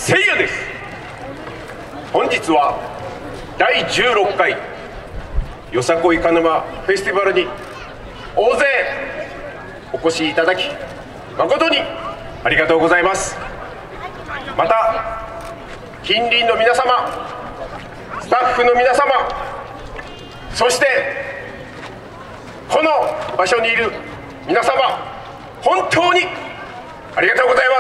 せいやです。本日は第16回よさこい鹿沼フェスティバルに大勢お越しいただき誠にありがとうございます。また近隣の皆様、スタッフの皆様、そしてこの場所にいる皆様、本当にありがとうございます。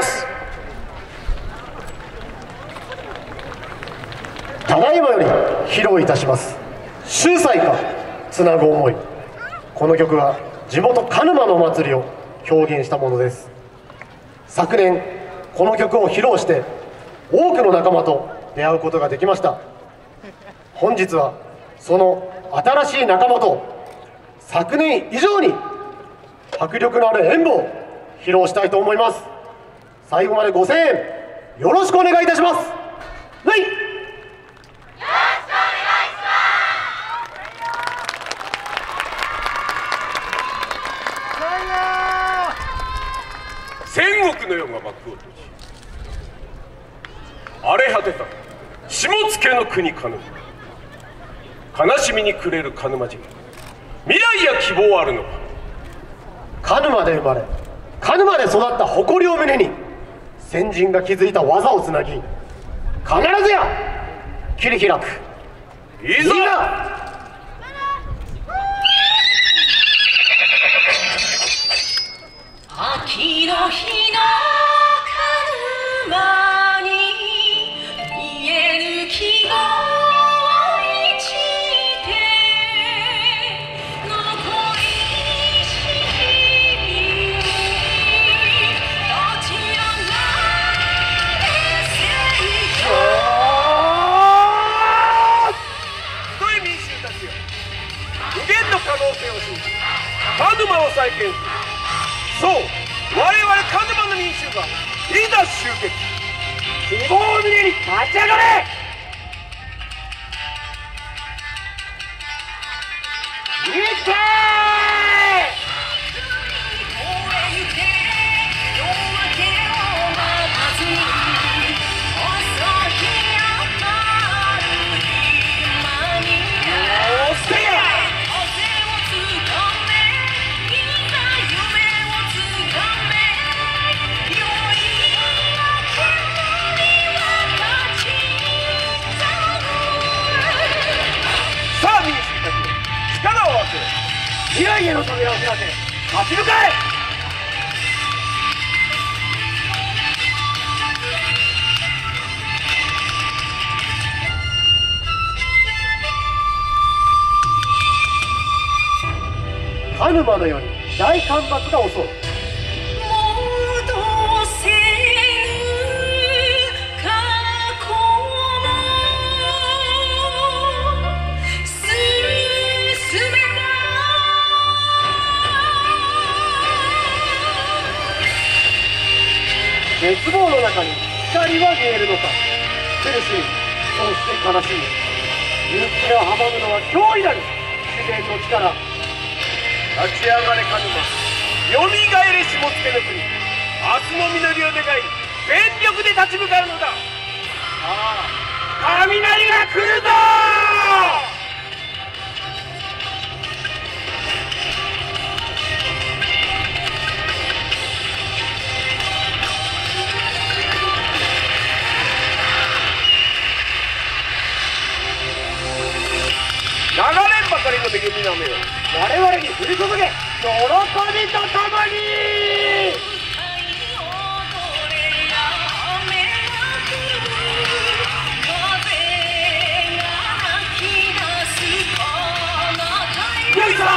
ただいまより披露いたします秀才かつなぐ思い。この曲は地元鹿沼のお祭りを表現したものです。昨年この曲を披露して多くの仲間と出会うことができました。本日はその新しい仲間と昨年以上に迫力のある演舞を披露したいと思います。最後までご声援よろしくお願いいたします。はい、 戦国の世が幕を閉じ、荒れ果てた下野の国鹿沼。悲しみに暮れる鹿沼人、未来や希望あるのか。 鹿沼で生まれ鹿沼で育った誇りを胸に先人が築いた技をつなぎ、必ずや切り開く。 いざ秋の日の鹿沼に見えぬ希望に散って残りし日々どちらまでせよ。 太い民衆たちよ、無限の可能性を信じ鹿沼を再建する。そう、我々鹿沼の民衆がいざ集結、 希望を胸に立ち上がれ。いけ未来への扉を開け、立ち向かえ。鹿沼のように大干ばつが襲う。絶望の中に光は見えるのか。苦しい、そして悲しい。勇気を阻むのは脅威なる自然の力。 立ち上がれ鹿沼、よみがえれ下野の国。明日の実りを願い全力で立ち向かうのだ。さあ、雷が来るぞ。流れんばかりの恵みの雨を我々に降り注げ、喜びとともに。よいしょ。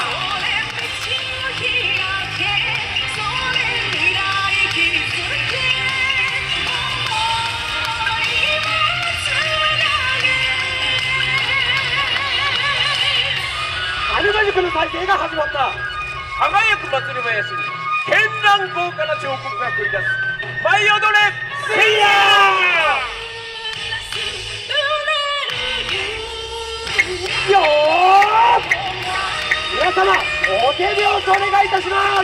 鹿沼塾の再生が始まった。 輝く祭り囃子に絢爛豪華な彫刻が繰り出す。舞い踊れせいや。 よー、皆様お手拍子お願いいたします。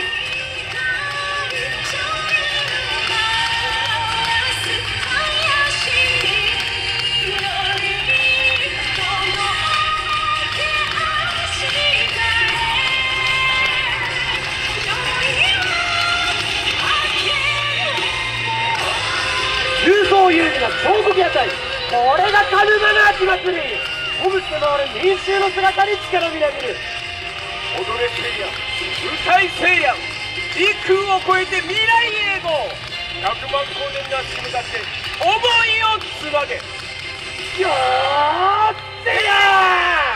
有利な彫刻屋台、これが鹿沼の秋祭り。鼓舞して回る民衆の姿に力みなぎる。 踊れ聖夜、歌い聖夜、時空を超えて未来へ行こう。100万光年の足に向かって思いをつなげ。 よーせや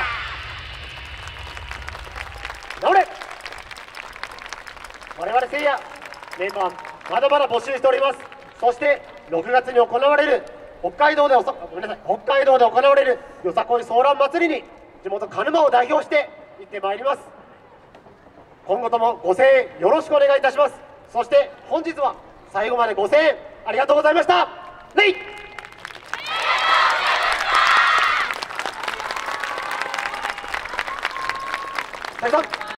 ー。直れ。我々せいやメンバーまだまだ募集しております。そして6月に行われる北海道で行われるよさこいソーラン祭りに地元鹿沼を代表して行ってまいります。今後ともご声援よろしくお願いいたします。そして本日は最後までご声援ありがとうございました。レイ再三